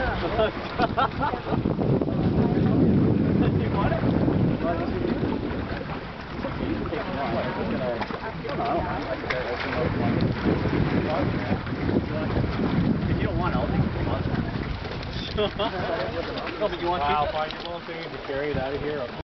want it? If you don't want it, I'll take it. No, but you want to? Wow, find your little thing to carry it out of here.